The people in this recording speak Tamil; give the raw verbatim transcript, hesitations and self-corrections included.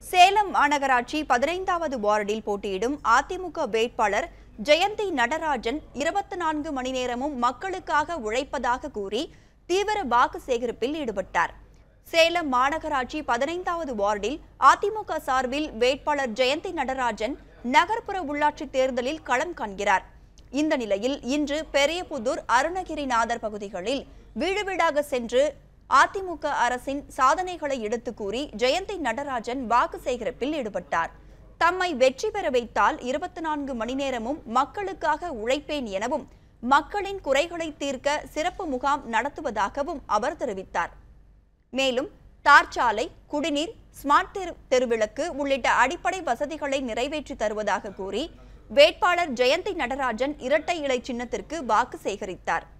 சேலம் மாநகராட்சி பதினைந்தாவது வார்டில் போட்டியிடும் அதிமுக வேட்பாளர் ஜெயந்தி நடராஜன் இருபத்தி நான்கு மணி நேரமும் மக்களுக்காக உழைப்பதாக கூறி தீவிர வாக்கு சேகரிப்பில் ஈடுபட்டார். சேலம் மாநகராட்சி பதினைந்தாவது வார்டில் அதிமுக சார்பில் வேட்பாளர் ஜெயந்தி நடராஜன் நகர்ப்புற உள்ளாட்சி தேர்தலில் களம் காண்கிறார். இந்த நிலையில் இன்று பெரியபுதூர், அருணகிரிநாதர் பகுதிகளில் வீடு வீடாக சென்று அதிமுக அரசின் சாதனைகளை எடுத்து கூறி ஜெயந்தி நடராஜன் வாக்கு சேகரிப்பில் ஈடுபட்டார். தம்மை வெற்றி பெற வைத்தால் இருபத்தி நான்கு மணி நேரமும் மக்களுக்காக உழைப்பேன் எனவும் மக்களின் குறைகளை தீர்க்க சிறப்பு முகாம் நடத்துவதாகவும் அவர் தெரிவித்தார். மேலும் தார்ச்சாலை, குடிநீர், ஸ்மார்ட் தெருவிளக்கு உள்ளிட்ட அடிப்படை வசதிகளை நிறைவேற்றி தருவதாக கூறி வேட்பாளர் ஜெயந்தி நடராஜன் இரட்டை இலை சின்னத்திற்கு வாக்கு சேகரித்தார்.